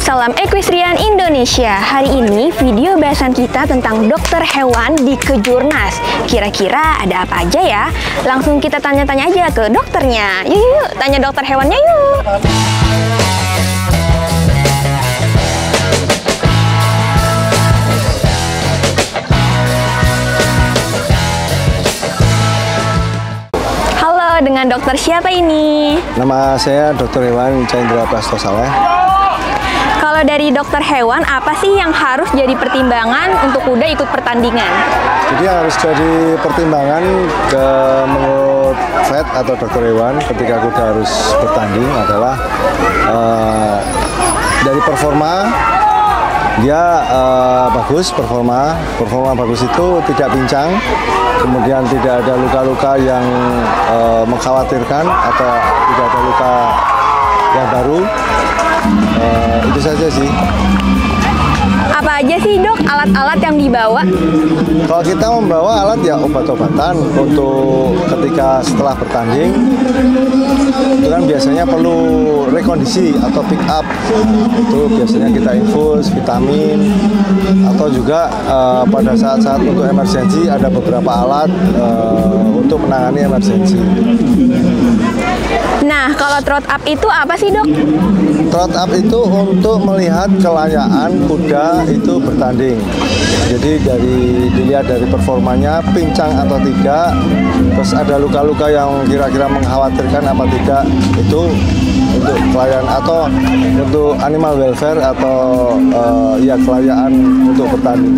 salam equestrian Indonesia. Hari ini video bahasan kita tentang dokter hewan di Kejurnas. Kira-kira ada apa aja ya? Langsung kita tanya-tanya aja ke dokternya. Yuk, tanya dokter hewannya yuk. Halo, dengan dokter siapa ini? Nama saya Dr. Hewan Chandra Prasto Saleh. Kalau dari dokter hewan, apa sih yang harus jadi pertimbangan untuk kuda ikut pertandingan? Jadi yang harus jadi pertimbangan menurut vet atau dokter hewan ketika kuda harus bertanding adalah dari performa. Dia bagus, performa bagus itu tidak pincang, kemudian tidak ada luka-luka yang mengkhawatirkan atau tidak ada luka yang baru. Itu saja sih. Apa aja sih dok alat-alat yang dibawa? Kalau kita membawa alat ya obat-obatan untuk ketika setelah bertanding, itu kan biasanya perlu rekondisi atau pick up. Itu biasanya kita infus vitamin atau juga pada saat-saat untuk emergensi ada beberapa alat untuk menangani emergensi. Nah, kalau trot up itu apa sih dok? Trot up itu untuk melihat kelayaan kuda itu bertanding. Jadi dilihat dari performanya, pincang atau tidak, terus ada luka-luka yang kira-kira mengkhawatirkan apa tidak, itu untuk kelayaan atau untuk animal welfare atau ya kelayaan untuk bertanding.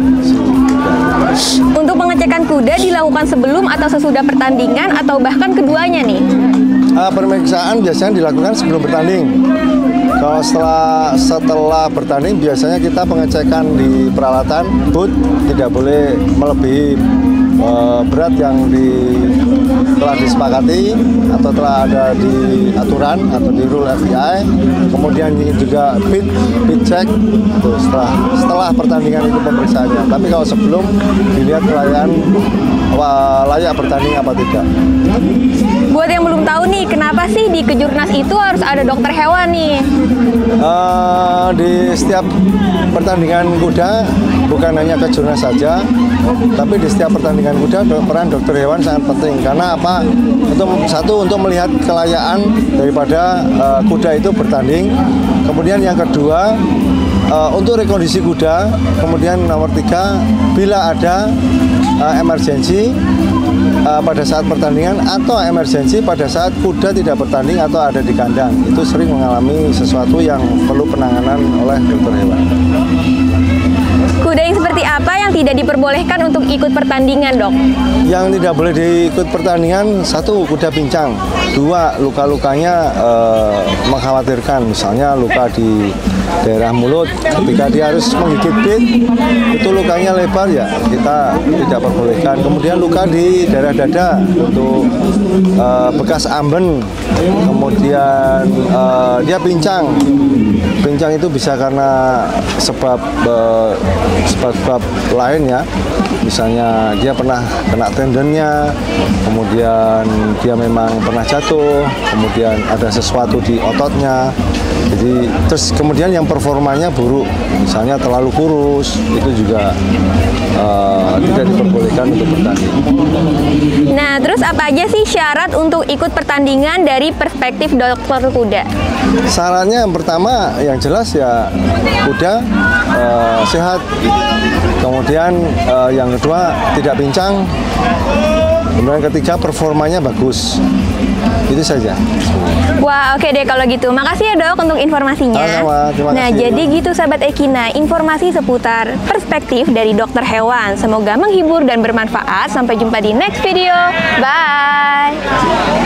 Untuk pengecekan kuda dilakukan sebelum atau sesudah pertandingan atau bahkan keduanya nih? Pemeriksaan biasanya dilakukan sebelum bertanding. Kalau setelah bertanding biasanya kita pengecekan di peralatan boot tidak boleh melebihi berat yang telah disepakati atau telah ada di aturan atau di rule FIA. Kemudian juga pit check itu setelah pertandingan itu pemeriksaannya. Tapi kalau sebelum dilihat kelayaan layak bertanding apa tidak. Buat yang belum tahu nih, kenapa sih di Kejurnas itu harus ada dokter hewan nih? Di setiap pertandingan kuda, bukan hanya Kejurnas saja, tapi di setiap pertandingan kuda peran dokter hewan sangat penting. Karena apa? Untuk melihat kelayaan daripada kuda itu bertanding. Kemudian yang kedua, untuk rekondisi kuda. Kemudian nomor 3, bila ada emergensi pada saat pertandingan atau emergensi pada saat kuda tidak bertanding atau ada di kandang, itu sering mengalami sesuatu yang perlu penanganan oleh dokter hewan. Kuda yang seperti apa yang tidak diperbolehkan untuk ikut pertandingan, dok? Yang tidak boleh diikut pertandingan, 1, kuda pincang. 2, luka-lukanya mengkhawatirkan, misalnya luka di daerah mulut ketika dia harus menggigit bit, itu lukanya lebar ya kita tidak perbolehkan. Kemudian luka di daerah dada untuk bekas amben, kemudian dia pincang itu bisa karena sebab lain ya, misalnya dia pernah kena tendonnya, kemudian dia memang pernah jatuh, kemudian ada sesuatu di ototnya. Jadi terus kemudian yang performanya buruk, misalnya terlalu kurus, itu juga tidak diperbolehkan untuk bertanding. Nah, terus apa aja sih syarat untuk ikut pertandingan dari perspektif dokter kuda? Syaratnya yang pertama, yang jelas ya kuda sehat. Kemudian yang kedua tidak pincang. Kemudian yang ketiga performanya bagus. Itu saja. Wah, oke deh kalau gitu. Makasih ya dok untuk informasinya. Terima kasih. Nah, jadi gitu sahabat Ekina, informasi seputar perspektif dari dokter hewan. Semoga menghibur dan bermanfaat. Sampai jumpa di next video. Bye.